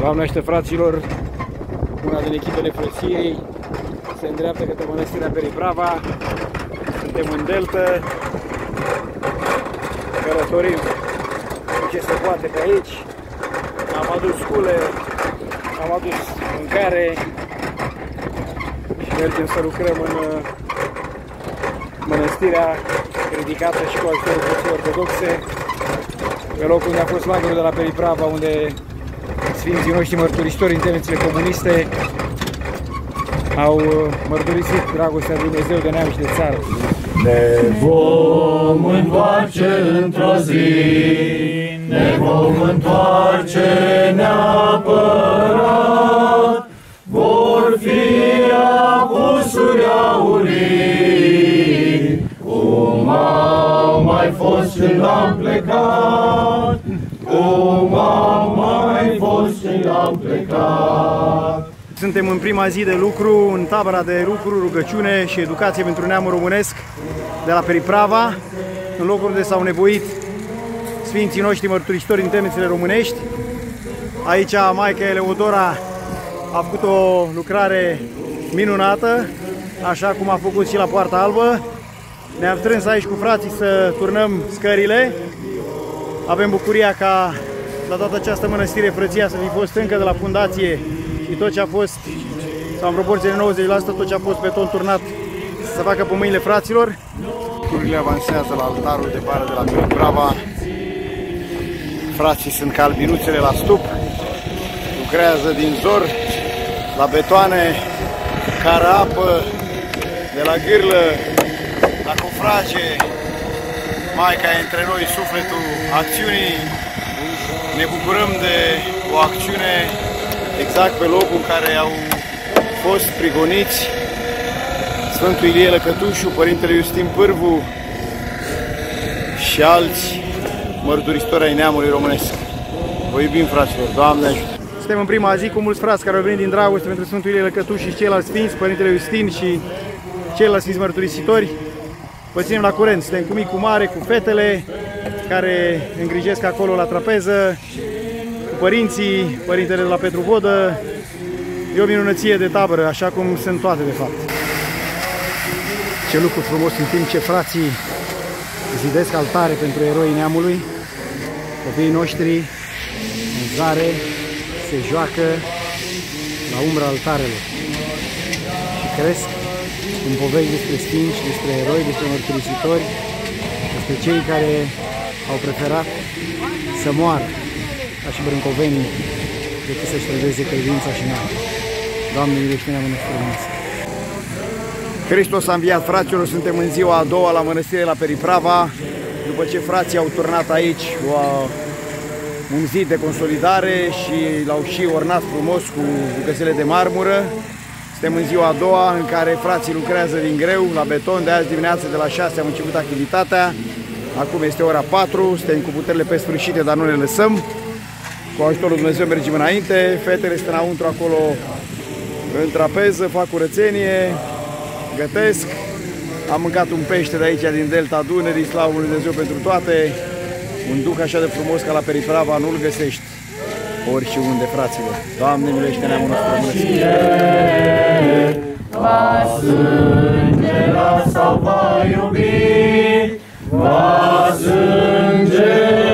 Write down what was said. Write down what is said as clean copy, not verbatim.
Doamnește, fraților, una din echipele frăției se îndreaptă către Mănăstirea Periprava. Suntem în delta, călătorim ce se poate pe aici. Am adus scule, am adus mâncare și mergem să lucrăm în mănăstirea ridicată și cu ajutorul Frăției Ortodoxe, pe locul unde a fost lagărul de la Periprava, unde Sfinții noștri mărturisitori în temnițele comuniste au mărturisit dragostea de Dumnezeu, de neam și de țară. Ne vom întoarce într-o zi, ne vom întoarce neapărat, vor fi apusuri aurii, cum am mai fost când am plecat, cum am mai fost când am plecat. Suntem în prima zi de lucru, în tabăra de lucru, rugăciune și educație pentru neamul românesc de la Periprava, în locul unde s-au nevoit Sfinții noștri mărturisitori în temnițele românești. Aici Maica Eleodora a făcut o lucrare minunată, așa cum a făcut și la Poarta Albă. Ne-am strâns aici cu frații să turnăm scările. Avem bucuria ca la toată această mănăstire frăția să fi fost încă de la fundație și tot ce a fost, sau în proporție de 90%, tot ce a fost beton turnat să facă pe mâinile fraților. Lucrurile avansează la altarul de bară de la Periprava. Frații sunt ca albinuțele la stup, lucrează din zor la betoane, cară apă, de la gârlă la cofraje. Maica e între noi sufletul acțiunii. Ne bucurăm de o acțiune exact pe locul în care au fost prigoniți Sfântul Ilie Lăcătușu, Părintele Iustin Pârvu și alți mărturisitori ai neamului românesc. Vă iubim, fraților, Doamne ajută! Suntem în prima zi cu mulți frați care au venit din dragoste pentru Sfântul Ilie Lăcătușu și ceilalți sfinți, Părintele Iustin și ceilalți sfinți mărturisitori. Vă ținem la curent, suntem cu mic, cu mare, cu fetele care îngrijesc acolo la trapeză, cu părinții, Părintele de la Petrovodă. E o minunăție de tabără, așa cum sunt toate de fapt. Ce lucru frumos în timp ce frații zidesc altare pentru eroii neamului. Copiii noștri în zare se joacă la umbra altarelor și cresc în povești despre sfinți, despre eroi, despre mărturisitori, despre cei care au preferat să moară ca și brâncovenii decât să-și trădeze credința și neamul. Doamne, iubește neamul nostru românesc! Hristos a înviat, fraților, suntem în ziua a doua la mănăstire la Periprava, după ce frații au turnat aici un zid de consolidare și l-au și ornat frumos cu bucățele de marmură. Suntem în ziua a doua în care frații lucrează din greu la beton. De azi dimineață de la 6 am început activitatea. Acum este ora 4, suntem cu puterile pe sfârșite, dar nu ne lăsăm. Cu ajutorul Dumnezeu mergem înainte. Fetele sunt înăuntru acolo în trapeză, fac curățenie, gătesc. Am mâncat un pește de aici din delta Dunării, slavă lui Dumnezeu pentru toate. Un duc așa de frumos ca la Periprava nu-l găsești oriunde, fraților. Doamne, miluiește neamul nostru românesc! Va sângera sau va iubi, va sângera